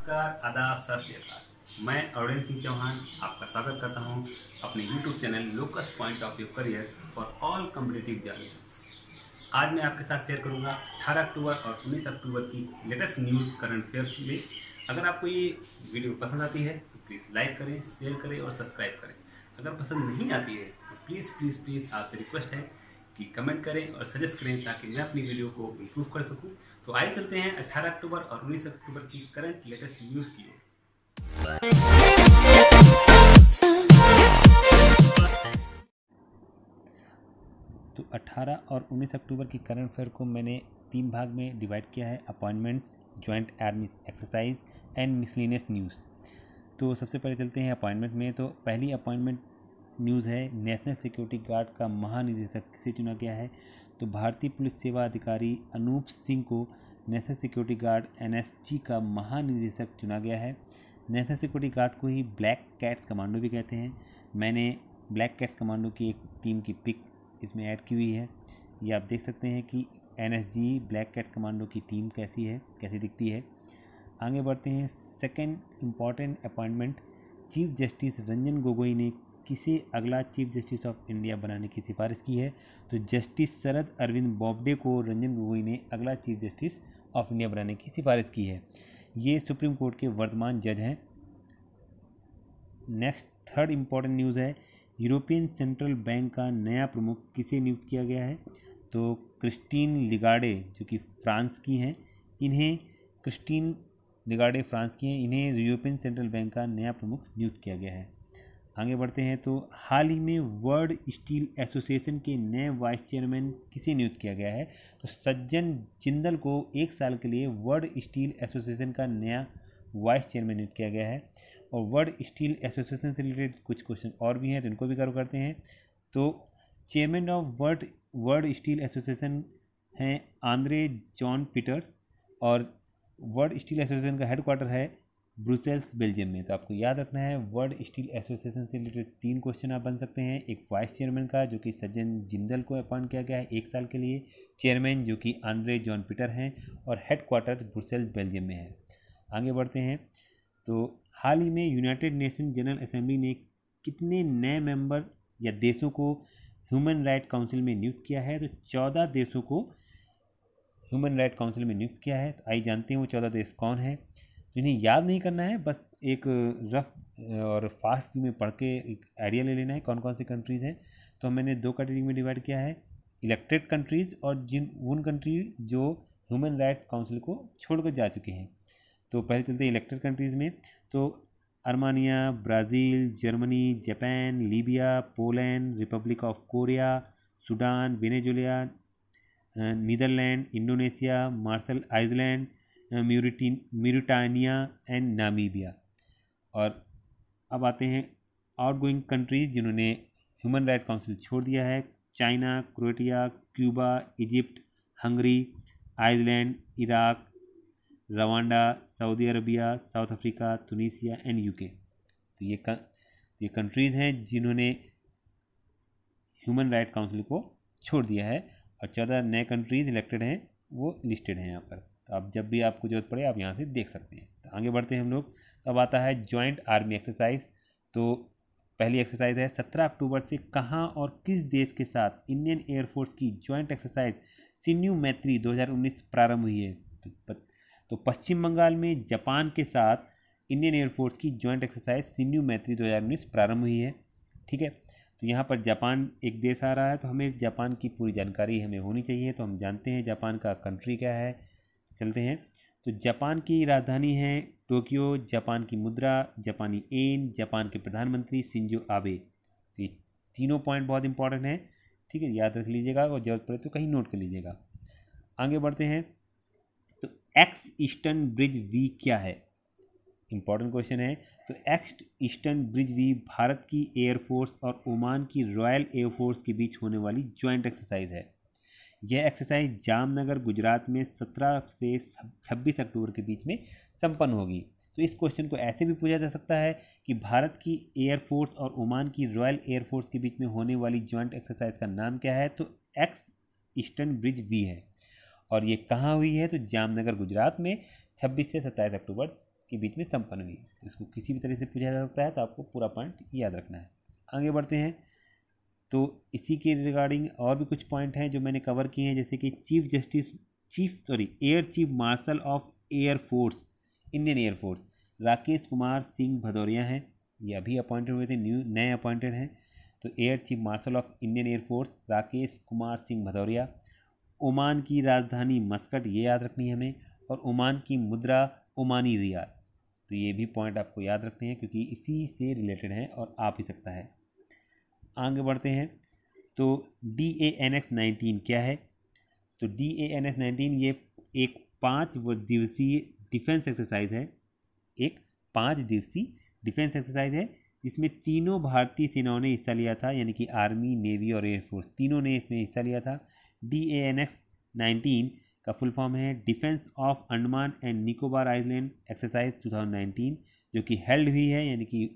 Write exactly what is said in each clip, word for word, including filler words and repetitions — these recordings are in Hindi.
नमस्कार, आदाब, सत श्री अकाल। मैं अरुण सिंह चौहान आपका स्वागत करता हूं अपने YouTube channel locus point of view career for all competitive journalist. आज मैं आपके साथ शेयर करूंगा अठारह अक्टूबर और उन्नीस अक्टूबर की लेटेस्ट न्यूज़ करंट अफेयर्स में। अगर आपको ये वीडियो पसंद आती है तो प्लीज़ लाइक करें, शेयर करें और सब्सक्राइब करें। अगर पसंद नहीं आती है तो प्लीज़ प्लीज़ प्लीज़ आपसे रिक्वेस्ट है कि कमेंट करें और सजेस्ट करें ताकि मैं अपनी वीडियो को इम्प्रूव कर सकूं। तो आइए चलते हैं अठारह अक्टूबर और उन्नीस अक्टूबर की करंट लेटेस्ट न्यूज़ की ओर। तो अठारह और उन्नीस अक्टूबर की करंट अफेयर को मैंने तीन भाग में डिवाइड किया है: appointments, joint army exercise and miscellaneous news. तो सबसे पहले चलते हैं अपॉइंटमेंट में। तो पहली अपॉइंटमेंट न्यूज़ है, नेशनल सिक्योरिटी गार्ड का महानिदेशक किसे चुना गया है? तो भारतीय पुलिस सेवा अधिकारी अनूप सिंह को national security guard N S G का महानिदेशक चुना गया है। नेशनल सिक्योरिटी गार्ड को ही ब्लैक कैट्स कमांडो भी कहते हैं। मैंने ब्लैक कैट्स कमांडो की एक टीम की पिक इसमें ऐड की हुई है। ये आप देख सकते हैं कि N S G black cats commando की टीम कैसी है, कैसी दिखती है। आगे बढ़ते हैं। Second important appointment, chief justice Ranjan Gogoi ने किसे अगला चीफ जस्टिस ऑफ इंडिया बनाने की सिफारिश की है? तो जस्टिस शरद अरविंद बोबडे को रंजन गोगोई ने अगला चीफ जस्टिस ऑफ इंडिया बनाने की सिफारिश की है। ये सुप्रीम कोर्ट के वर्तमान जज हैं। नेक्स्ट थर्ड इम्पॉर्टेंट न्यूज़ है, यूरोपियन सेंट्रल बैंक का नया प्रमुख किसे नियुक्त किया गया है? तो क्रिस्टीन लिगार्डे, जो कि फ्रांस की हैं, इन्हें क्रिस्टीन लिगार्डे फ्रांस की हैं, इन्हें यूरोपियन सेंट्रल बैंक का नया प्रमुख नियुक्त किया गया है। आगे बढ़ते हैं। तो हाल ही में वर्ल्ड स्टील एसोसिएशन के नए वाइस चेयरमैन किसे नियुक्त किया गया है? तो सज्जन जिंदल को एक साल के लिए वर्ल्ड स्टील एसोसिएशन का नया वाइस चेयरमैन नियुक्त किया गया है। और वर्ल्ड स्टील एसोसिएशन से रिलेटेड कुछ क्वेश्चन और भी हैं तो इनको भी कवर करते हैं। तो chairman of world world steel association हैं आंद्रे जॉन पीटर्स, और वर्ल्ड स्टील एसोसिएशन का हेडक्वार्टर है ब्रुसेल्स, बेल्जियम में। तो आपको याद रखना है, वर्ल्ड स्टील एसोसिएशन से रिलेटेड तीन क्वेश्चन आप बन सकते हैं। एक वाइस चेयरमैन का, जो कि सज्जन जिंदल को अपॉइंट किया गया है एक साल के लिए, चेयरमैन जो कि आंद्रे जॉन पीटर हैं, और हेडक्वार्टर ब्रुसेल्स, बेल्जियम में है। आगे बढ़ते हैं। तो हाल ही में यूनाइटेड नेशन जनरल असेंबली ने कितने नए मेंबर या देशों को ह्यूमन राइट काउंसिल में नियुक्त किया है? तो चौदह देशों को ह्यूमन राइट काउंसिल में नियुक्त किया है। तो आइए जानते हैं वो चौदह देश कौन है। इन्हें याद नहीं करना है, बस एक रफ और फास्ट में पढ़ के एक आइडिया ले लेना है कौन कौन सी कंट्रीज़ हैं। तो मैंने दो कैटेगरी में डिवाइड किया है, इलेक्टेड कंट्रीज़ और जिन उन कंट्री जो ह्यूमन राइट काउंसिल को छोड़कर जा चुके हैं। तो पहले चलते हैं इलेक्टेड कंट्रीज़ में। तो Armenia, Brazil, Germany, Japan, Libya, Poland, Republic of Korea, Sudan, Venezuela, Netherland, Indonesia, Marshall Island, Mauritania and Namibia. और अब आते हैं आउटगोइंग कंट्रीज जिन्होंने ह्यूमन राइट काउंसिल छोड़ दिया है: China, Croatia, Cuba, Egypt, Hungary, Iceland, Iraq, Rwanda, Saudi Arabia, South Africa, Tunisia and UK. तो ये क, ये कंट्रीज़ हैं जिन्होंने ह्यूमन राइट काउंसिल को छोड़ दिया है, और चौदह नए कंट्रीज़ इलेक्टेड हैं, वो लिस्टेड हैं यहाँ पर। तो आप जब भी आपको जरूरत पड़े आप यहाँ से देख सकते हैं। तो आगे बढ़ते हैं हम लोग। तो अब आता है जॉइंट आर्मी एक्सरसाइज। तो पहली एक्सरसाइज है, सत्रह अक्टूबर से कहाँ और किस देश के साथ इंडियन एयरफोर्स की जॉइंट एक्सरसाइज सिन्यू मैत्री दो हज़ार उन्नीस प्रारंभ हुई है? तो पश्चिम बंगाल में जापान के साथ इंडियन एयरफोर्स की जॉइंट एक्सरसाइज सिन्यू मैत्री दो हज़ार उन्नीस प्रारंभ हुई है। ठीक है, तो यहाँ पर जापान एक देश आ रहा है, तो हमें जापान की पूरी जानकारी हमें होनी चाहिए। तो हम जानते हैं जापान का कंट्री क्या है, चलते हैं। तो जापान की राजधानी है टोक्यो, जापान की मुद्रा जापानी येन, जापान के प्रधानमंत्री शिंजो आबे। तो ये तीनों पॉइंट बहुत इंपॉर्टेंट हैं, ठीक है, याद रख लीजिएगा और जरूरत पड़े तो कहीं नोट कर लीजिएगा। आगे बढ़ते हैं। तो एक्स ईस्टर्न ब्रिज वी क्या है? इंपॉर्टेंट क्वेश्चन है। तो ex eastern bridge V Bharat की एयरफोर्स और ओमान की रॉयल एयरफोर्स के बीच होने वाली ज्वाइंट एक्सरसाइज है। यह एक्सरसाइज जामनगर, गुजरात में सत्रह से छब्बीस अक्टूबर के बीच में संपन्न होगी। तो इस क्वेश्चन को ऐसे भी पूछा जा सकता है कि भारत की एयरफोर्स और ओमान की रॉयल एयरफोर्स के बीच में होने वाली ज्वाइंट एक्सरसाइज का नाम क्या है? तो एक्स ईस्टर्न ब्रिज वी है। और ये कहाँ हुई है? तो जामनगर, गुजरात में छब्बीस से सत्ताईस अक्टूबर के बीच में संपन्न हुई। तो इसको किसी भी तरह से पूछा जा सकता है, तो आपको पूरा पॉइंट याद रखना है। आगे बढ़ते हैं। तो इसी के रिगार्डिंग और भी कुछ पॉइंट हैं जो मैंने कवर किए हैं, जैसे कि chief justice chief sorry air chief marshal of air force, Indian air force, Rakesh Kumar Singh Bhadauria हैं। ये अभी अपॉइंटेड हुए थे, न्यू नए अपॉइंटेड हैं। तो air chief marshal of Indian air force Rakesh Kumar Singh Bhadauria. Oman की राजधानी मस्कट, ये याद रखनी है हमें। और ओमान की मुद्रा ओमानी रियाल। तो ये भी पॉइंट आपको याद रखने हैं क्योंकि इसी से रिलेटेड है और आ भी सकता है। आगे बढ़ते हैं। तो D A N X nineteen क्या है? तो D A N X nineteen ये एक पाँच दिवसीय डिफेंस एक्सरसाइज है। एक पाँच दिवसीय डिफेंस एक्सरसाइज है जिसमें तीनों भारतीय सेनाओं ने हिस्सा लिया था, यानी कि आर्मी, नेवी और एयरफोर्स, तीनों ने इसमें हिस्सा लिया था। D A N X nineteen का फुल फॉर्म है defence of Andaman and Nicobar island exercise two thousand nineteen, जो कि हेल्ड हुई है, यानी कि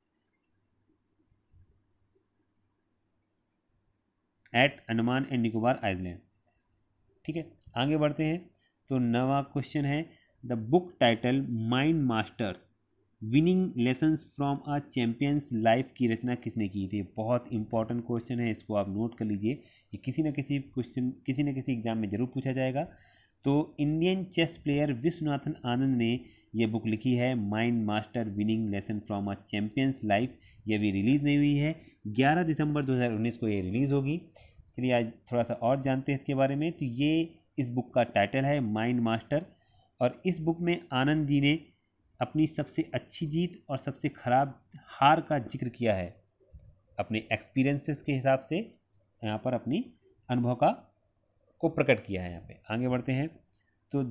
at Andaman and Nicobar island. ठीक है, आगे बढ़ते हैं। तो नवा क्वेश्चन है, the book title mind masters winning lessons from a champion's life की रचना किसने की थी? बहुत इंपॉर्टेंट क्वेश्चन है, इसको आप नोट कर लीजिए। ये किसी न किसी क्वेश्चन किसी न किसी एग्जाम में जरूर पूछा जाएगा। तो Indian chess player Viswanathan Anand ने यह बुक लिखी है, mind master winning lesson from a champion's life. ये अभी रिलीज़ नहीं हुई है, ग्यारह दिसंबर दो हज़ार उन्नीस को ये रिलीज़ होगी। चलिए आज थोड़ा सा और जानते हैं इसके बारे में। तो ये इस बुक का टाइटल है माइंड मास्टर, और इस बुक में आनंद जी ने अपनी सबसे अच्छी जीत और सबसे खराब हार का जिक्र किया है, अपने एक्सपीरियंसेस के हिसाब से यहाँ पर अपनी अनुभव का को प्रकट किया है यहाँ पे। आगे बढ़ते हैं। तो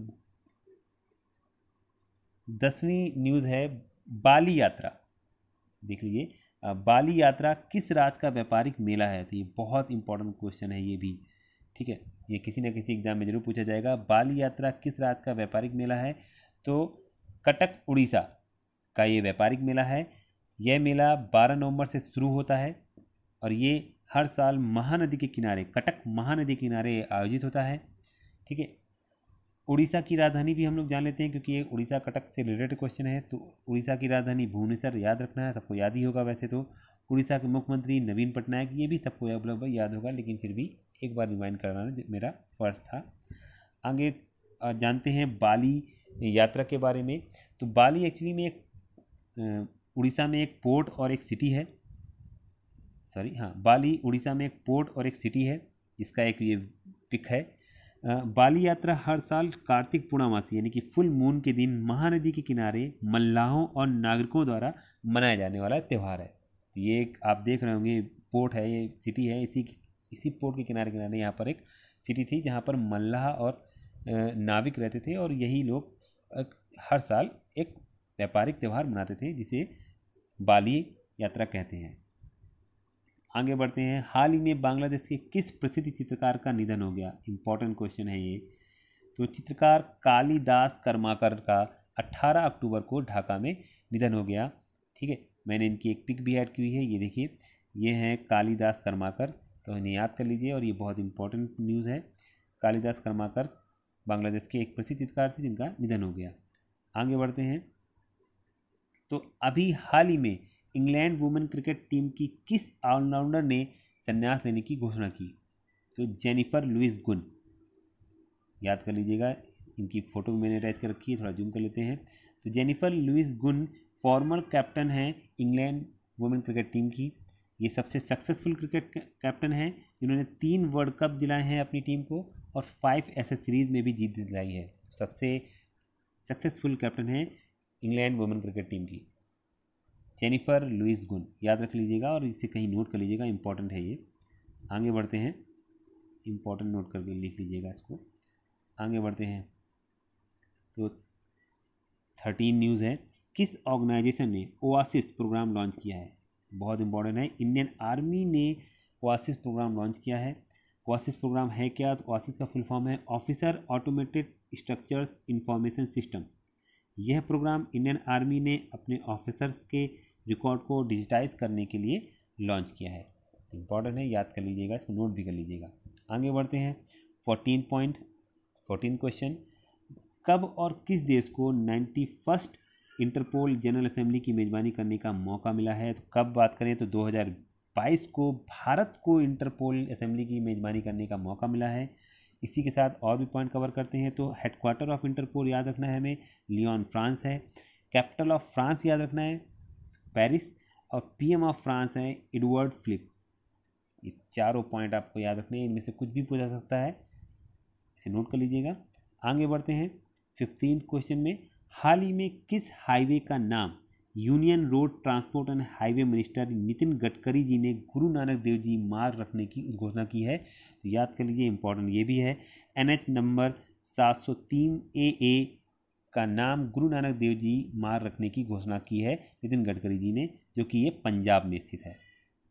दसवीं न्यूज़ है बाली यात्रा, देख लीजिए। बाली यात्रा किस राज्य का व्यापारिक मेला है? तो ये बहुत इंपॉर्टेंट क्वेश्चन है ये भी, ठीक है, ये किसी न किसी एग्जाम में जरूर पूछा जाएगा। बाली यात्रा किस राज्य का व्यापारिक मेला है? तो कटक उड़ीसा का ये व्यापारिक मेला है। यह मेला बारह नवंबर से शुरू होता है और ये हर साल महानदी के किनारे, कटक महानदी के किनारे आयोजित होता है। ठीक है, उड़ीसा की राजधानी भी हम लोग जान लेते हैं क्योंकि ये उड़ीसा कटक से रिलेटेड क्वेश्चन है। तो उड़ीसा की राजधानी भुवनेश्वर याद रखना है, सबको याद ही होगा वैसे तो। उड़ीसा के मुख्यमंत्री नवीन पटनायक, ये भी सबको लगभग याद होगा, लेकिन फिर भी एक बार रिमाइंड कराना मेरा फर्ज था। आगे जानते हैं बाली यात्रा के बारे में। तो बाली एक्चुअली में एक उड़ीसा में एक पोर्ट और एक सिटी है, सॉरी हाँ, बाली उड़ीसा में एक पोर्ट और एक सिटी है, जिसका एक ये पिक है। बाली यात्रा हर साल कार्तिक पूर्णमासी यानी कि फुल मून के दिन महानदी के किनारे मल्लाहों और नागरिकों द्वारा मनाया जाने वाला त्यौहार है। तो ये एक आप देख रहे होंगे पोर्ट है, ये सिटी है, इसी इसी पोर्ट के किनारे किनारे यहाँ पर एक सिटी थी जहाँ पर मल्लाह और नाविक रहते थे, और यही लोग हर साल एक व्यापारिक त्यौहार मनाते थे जिसे बाली यात्रा कहते हैं। आगे बढ़ते हैं। हाल ही में बांग्लादेश के किस प्रसिद्ध चित्रकार का निधन हो गया? इंपॉर्टेंट क्वेश्चन है ये। तो चित्रकार कालिदास कर्माकर का अठारह अक्टूबर को ढाका में निधन हो गया। ठीक है, मैंने इनकी एक पिक भी ऐड की हुई है, ये देखिए, ये हैं कालिदास कर्माकर, तो इन्हें याद कर लीजिए, और ये बहुत इंपॉर्टेंट न्यूज़ है। कालिदास कर्माकर बांग्लादेश के एक प्रसिद्ध चित्रकार थे जिनका निधन हो गया। आगे बढ़ते हैं। तो अभी हाल ही में इंग्लैंड वुमेन क्रिकेट टीम की किस ऑलराउंडर ने संन्यास लेने की घोषणा की? तो जेनिफर लुइस गुन, याद कर लीजिएगा, इनकी फ़ोटो मैंने अटैच कर रखी है, थोड़ा जूम कर लेते हैं। तो Jennifer Louise Gunn former captain हैं इंग्लैंड वुमेन क्रिकेट टीम की। ये सबसे सक्सेसफुल क्रिकेट कैप्टन हैं जिन्होंने तीन वर्ल्ड कप दिलाए हैं अपनी टीम को, और फाइव ऐसे सीरीज़ में भी जीत दिलाई है। सबसे सक्सेसफुल कैप्टन है इंग्लैंड वुमेन क्रिकेट टीम की जेनिफर लुइस गुन, याद रख लीजिएगा और इसे कहीं नोट कर लीजिएगा, इंपॉर्टेंट है ये। आगे बढ़ते हैं, इंपॉर्टेंट नोट करके लिख लीजिएगा इसको। आगे बढ़ते हैं। तो थर्टीन न्यूज़ है, किस ऑर्गेनाइजेशन ने ओआसिस प्रोग्राम लॉन्च किया है? बहुत इंपॉर्टेंट है, इंडियन आर्मी ने ओआसिस प्रोग्राम लॉन्च किया है। ओआसिस प्रोग्राम है क्या? तो ओआसिस का फुल फॉर्म है officer automated structures information system. यह प्रोग्राम इंडियन आर्मी ने अपने ऑफिसर्स के रिकॉर्ड को डिजिटाइज करने के लिए लॉन्च किया है। इंपॉर्टेंट है, याद कर लीजिएगा, इसको नोट भी कर लीजिएगा। आगे बढ़ते हैं। फोर्टीन पॉइंट फोर्टीन क्वेश्चन, कब और किस देश को ninety first Interpol general assembly की मेज़बानी करने का मौका मिला है। तो कब बात करें तो दो हज़ार बाईस को भारत को इंटरपोल असेंबली की मेज़बानी करने का मौका मिला है। इसी के साथ और भी पॉइंट कवर करते हैं। तो हेडक्वार्टर ऑफ इंटरपोल याद रखना है हमें, लियोन फ्रांस है। कैपिटल ऑफ फ्रांस याद रखना है, पेरिस। और पीएम ऑफ फ्रांस है एडवर्ड फिलिप। ये चारों पॉइंट आपको याद रखने हैं, इनमें से कुछ भी पूछा सकता है, इसे नोट कर लीजिएगा। आगे बढ़ते हैं फिफ्टीन क्वेश्चन में। हाल ही में किस हाईवे का नाम union road transport and highway minister Nitin Gadkari ji ने गुरु नानक देव जी मार्ग रखने की घोषणा की है? तो याद कर लीजिए, इंपॉर्टेंट ये भी है। एनएच नंबर सात सौ तीन ए ए का नाम गुरु नानक देव जी मार्ग रखने की घोषणा की है नितिन गडकरी जी ने, जो कि ये पंजाब में स्थित है।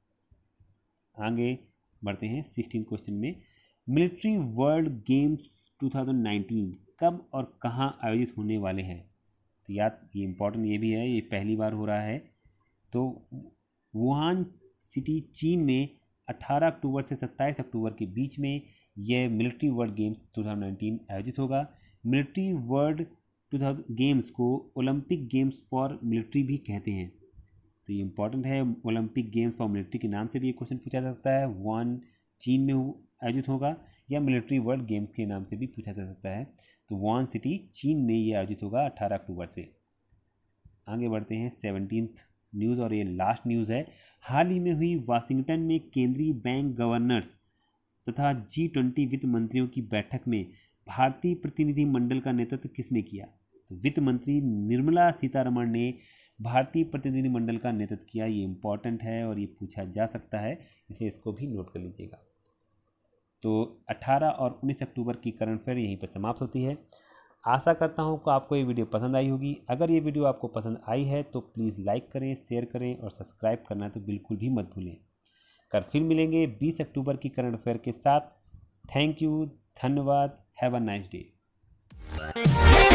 आगे बढ़ते हैं सिक्सटीन क्वेश्चन में। मिलिट्री वर्ल्ड गेम्स दो हज़ार उन्नीस कब और कहाँ आयोजित होने वाले हैं? तो याद, ये इम्पोर्टेंट ये भी है, ये पहली बार हो रहा है। तो वुहान सिटी चीन में अठारह अक्टूबर से सत्ताईस अक्टूबर के बीच में यह मिलिट्री वर्ल्ड गेम्स दो हज़ार उन्नीस आयोजित होगा। मिलिट्री वर्ल्ड दो हज़ार गेम्स को ओलंपिक गेम्स फॉर मिलिट्री भी कहते हैं। तो ये इंपॉर्टेंट है, ओलंपिक गेम्स फॉर मिलिट्री के नाम से भी ये क्वेश्चन पूछा जा सकता है। वुहान चीन में आयोजित होगा या मिलिट्री वर्ल्ड गेम्स के नाम से भी पूछा जा सकता है। तो वुहान सिटी चीन में ये आयोजित होगा अठारह अक्टूबर से। आगे बढ़ते हैं सेवनटीन्थ न्यूज़, और ये लास्ट न्यूज़ है। हाल ही में हुई वाशिंगटन में केंद्रीय बैंक गवर्नर्स तथा जी ट्वेंटी वित्त मंत्रियों की बैठक में भारतीय प्रतिनिधि मंडल का नेतृत्व किसने किया? तो वित्त मंत्री निर्मला सीतारमण ने भारतीय प्रतिनिधि मंडल का नेतृत्व किया। ये इंपॉर्टेंट है और ये पूछा जा सकता है, इसलिए इसको भी नोट कर लीजिएगा। तो अठारह और उन्नीस अक्टूबर की करंट अफेयर यहीं पर समाप्त होती है। आशा करता हूँ कि आपको ये वीडियो पसंद आई होगी। अगर ये वीडियो आपको पसंद आई है तो प्लीज़ लाइक करें, शेयर करें और सब्सक्राइब करना तो बिल्कुल भी मत भूलें। कल फिर मिलेंगे बीस अक्टूबर की करंट अफेयर के साथ। थैंक यू, धन्यवाद, हैव अ नाइस डे।